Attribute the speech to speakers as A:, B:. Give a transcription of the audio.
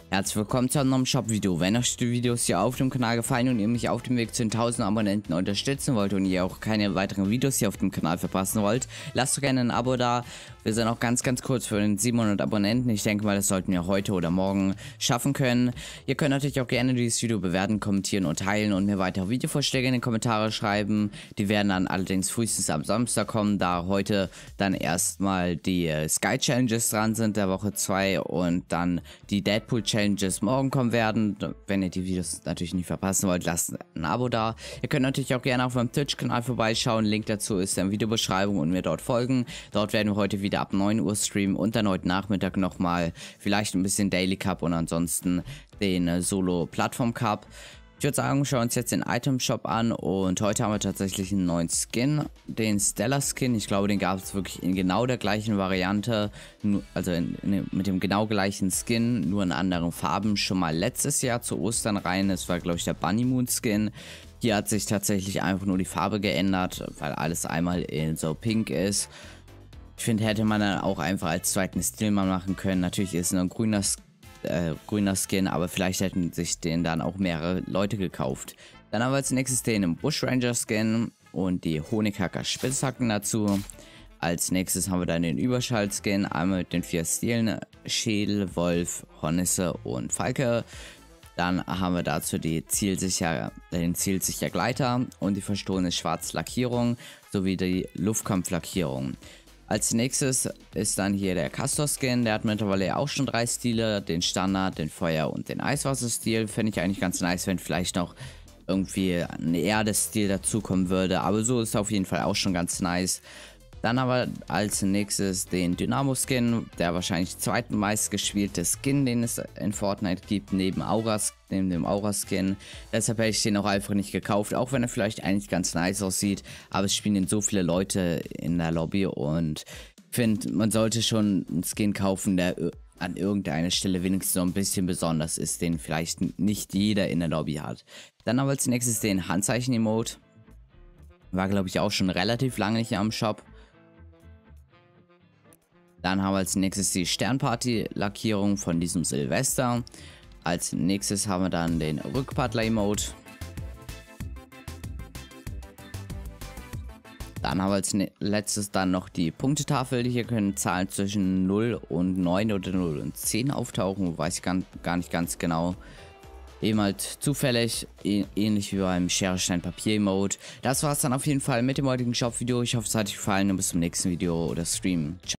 A: Herzlich willkommen zu einem neuen Shop-Video. Wenn euch die Videos hier auf dem Kanal gefallen und ihr mich auf dem Weg zu den 1000 Abonnenten unterstützen wollt und ihr auch keine weiteren Videos hier auf dem Kanal verpassen wollt, lasst doch gerne ein Abo da. Wir sind auch ganz kurz für den 700 Abonnenten. Ich denke mal, das sollten wir heute oder morgen schaffen können. Ihr könnt natürlich auch gerne dieses Video bewerten, kommentieren und teilen und mir weitere Videovorschläge in den Kommentare schreiben. Die werden dann allerdings frühestens am Samstag kommen, da heute dann erstmal die Sky Challenges dran sind, der Woche 2, und dann die Deadpool Challenges morgen kommen werden. Wenn ihr die Videos natürlich nicht verpassen wollt, lasst ein Abo da. Ihr könnt natürlich auch gerne auf meinem Twitch-Kanal vorbeischauen. Link dazu ist in der Videobeschreibung und mir dort folgen. Dort werden wir heute wieder ab 9 Uhr streamen und dann heute Nachmittag nochmal vielleicht ein bisschen Daily Cup und ansonsten den Solo Plattform Cup. Ich würde sagen, schauen wir uns jetzt den Item Shop an und heute haben wir tatsächlich einen neuen Skin, den Stellar Skin. Ich glaube, den gab es wirklich in genau der gleichen Variante, also mit dem genau gleichen Skin, nur in anderen Farben, schon mal letztes Jahr zu Ostern rein. Das war, glaube ich, der Bunny Moon Skin. Hier hat sich tatsächlich einfach nur die Farbe geändert, weil alles einmal in so pink ist. Ich finde, hätte man dann auch einfach als zweiten Stil mal machen können. Natürlich ist es nur ein grüner Skin, aber vielleicht hätten sich den dann auch mehrere Leute gekauft. Dann haben wir als nächstes den Bushranger Skin und die Honighacker Spitzhacken dazu. Als nächstes haben wir dann den Überschall Skin, einmal mit den 4 Stilen: Schädel, Wolf, Hornisse und Falke. Dann haben wir dazu den zielsicher Gleiter und die verstohlene schwarze Lackierung sowie die Luftkampflackierung. Als nächstes ist dann hier der Castor Skin, der hat mittlerweile auch schon 3 Stile, den Standard, den Feuer- und den Eiswasser-Stil. Fände ich eigentlich ganz nice, wenn vielleicht noch irgendwie ein Erde-Stil dazukommen würde, aber so ist auf jeden Fall auch schon ganz nice. Dann haben wir als nächstes den Dynamo Skin, der wahrscheinlich zweitmeist gespielte Skin, den es in Fortnite gibt, neben dem Aura Skin. Deshalb hätte ich den auch einfach nicht gekauft, auch wenn er vielleicht eigentlich ganz nice aussieht. Aber es spielen ihn so viele Leute in der Lobby und ich finde, man sollte schon einen Skin kaufen, der an irgendeiner Stelle wenigstens so ein bisschen besonders ist, den vielleicht nicht jeder in der Lobby hat. Dann haben wir als nächstes den Handzeichen-Emote. War, glaube ich, auch schon relativ lange nicht am Shop. Dann haben wir als nächstes die Sternparty-Lackierung von diesem Silvester. Als nächstes haben wir dann den Rückpaddler-Emote. Dann haben wir als letztes dann noch die Punktetafel. Hier können Zahlen zwischen 0 und 9 oder 0 und 10 auftauchen. Weiß ich gar nicht ganz genau. Eben halt zufällig, ähnlich wie beim Schere-Stein-Papier-Mode. Das war es dann auf jeden Fall mit dem heutigen Shop-Video. Ich hoffe, es hat euch gefallen und bis zum nächsten Video oder Stream. Ciao.